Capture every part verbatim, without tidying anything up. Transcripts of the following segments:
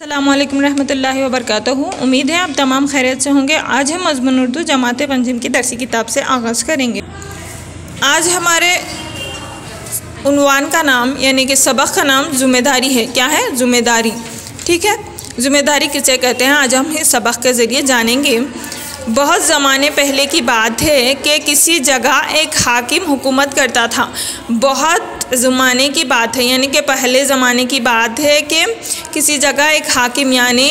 अस्सलामुअलैकुम रहमतुल्लाहि व बरकातहू। उम्मीद है आप तमाम खैरियत से होंगे। आज हम मज़मून उर्दू जमात पंजिम की दरसी किताब से आगाज़ करेंगे। आज हमारे उन्वान का नाम यानी कि सबक का नाम ज़िम्मेदारी है। क्या है? ज़िम्मेदारी। ठीक है, ज़िम्मेदारी किसे कहते हैं आज हम इस सबक के ज़रिए जानेंगे। बहुत ज़माने पहले की बात है कि किसी जगह एक हाकिम हुकूमत करता था। बहुत ज़माने की बात है यानी कि पहले ज़माने की बात है कि किसी जगह एक हाकिम यानी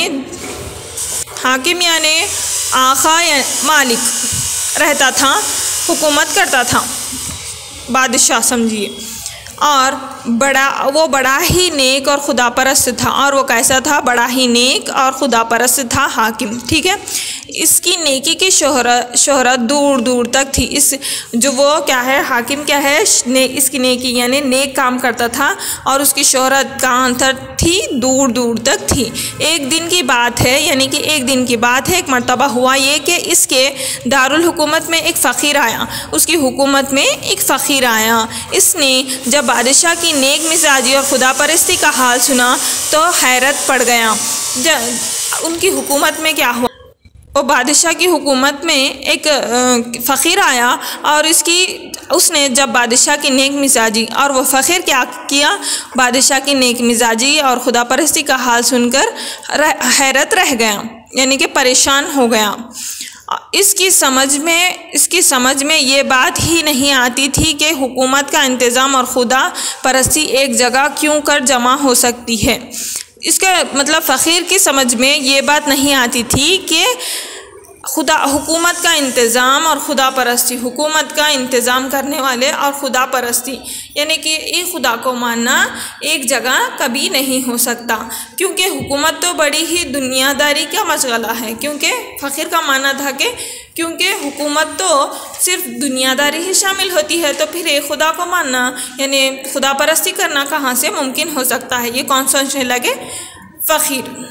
हाकिम यानी आका या मालिक रहता था, हुकूमत करता था, बादशाह समझिए। और बड़ा वो बड़ा ही नेक और खुदा परस्त था। और वो कैसा था? बड़ा ही नेक और खुदा परस्त था हाकिम। ठीक है, इसकी नेकी की शोहरत शोहरत दूर दूर तक थी। इस जो वो क्या है हाकिम क्या है ने, इसकी नेकी यानी नेक काम करता था और उसकी शोहरत कहाँ तक थी? दूर दूर तक थी। एक दिन की बात है यानी कि एक दिन की बात है, एक मर्तबा हुआ ये कि इसके दारुल हुकूमत में एक फ़कीर आया। उसकी हुकूमत में एक फ़कीर आया। इसने जब बादशाह की नेक मिजाजी और खुदा परस्ती का हाल सुना तो हैरत पड़ गया। जब उनकी हुकूमत में क्या हुआ, वो बादशाह की हुकूमत में एक फ़कीर आया और इसकी उसने जब बादशाह की नेक मिजाजी और वो फ़कीर क्या किया, बादशाह की नेक मिजाजी और खुदा परस्ती का हाल सुनकर हैरत रह गया यानी कि परेशान हो गया। इसकी समझ में इसकी समझ में ये बात ही नहीं आती थी कि हुकूमत का इंतज़ाम और खुदा परस्ती एक जगह क्यों कर जमा हो सकती है। इसका मतलब फ़कीर की समझ में ये बात नहीं आती थी कि खुदा हुकूमत का इंतज़ाम और खुदा परस्ती, हुकूमत का इंतज़ाम करने वाले और खुदा परस्ती यानी कि एक खुदा को मानना एक जगह कभी नहीं हो सकता, क्योंकि हुकूमत तो बड़ी ही दुनियादारी का मशगला है। क्योंकि फ़कीर का मानना था कि क्योंकि हुकूमत तो सिर्फ दुनियादारी ही शामिल होती है, तो फिर एक खुदा को मानना यानी खुदा परस्ती करना कहाँ से मुमकिन हो सकता है। ये कौन सोचने लगे? फ़कीर।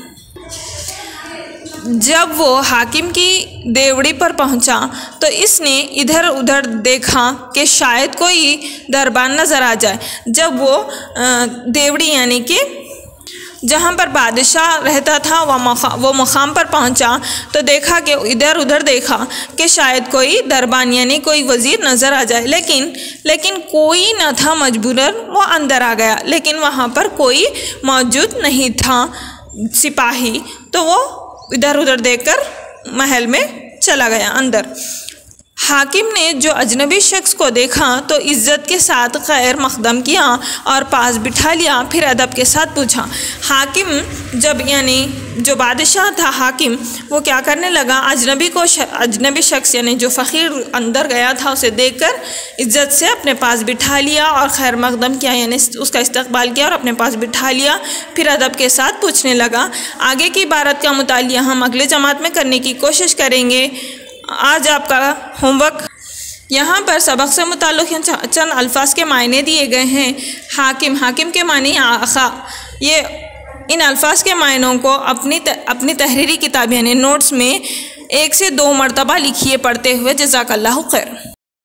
जब वो हाकिम की देवड़ी पर पहुंचा तो इसने इधर उधर देखा कि शायद कोई दरबान नज़र आ जाए। जब वो देवड़ी यानी कि जहाँ पर बादशाह रहता था वह मक़ाम वो मक़ाम पर पहुँचा तो देखा कि इधर उधर देखा कि शायद कोई दरबान यानी कोई वज़ीर नज़र आ जाए, लेकिन लेकिन कोई न था। मजबूरन वो अंदर आ गया, लेकिन वहाँ पर कोई मौजूद नहीं था सिपाही। तो वो इधर उधर देखकर महल में चला गया अंदर। हाकिम ने जो अजनबी शख्स को देखा तो इज़्ज़त के साथ खैर मकदम किया और पास बिठा लिया। फिर अदब के साथ पूछा। हाकिम जब यानी जो बादशाह था हाकिम वो क्या करने लगा, अजनबी को अजनबी शख्स यानी जो फ़कीर अंदर गया था उसे देखकर इज़्ज़त से अपने पास बिठा लिया और खैर मकदम किया यानी उसका इस्तकबाल किया और अपने पास बिठा लिया। फिर अदब के साथ पूछने लगा। आगे की इबारत का मुतालिया हम अगले जमात में करने की कोशिश करेंगे। आज आपका होमवर्क यहाँ पर सबक से मुताल्लिक़ चंद अल्फाज के मायने दिए गए हैं। हाकिम, हाकिम के मानी आका। ये इन अल्फाज के मायनों को अपनी त, अपनी तहरीरी किताब यानी नोट्स में एक से दो मरतबा लिखिए पढ़ते हुए। जज़ाकल्लाहु खैर।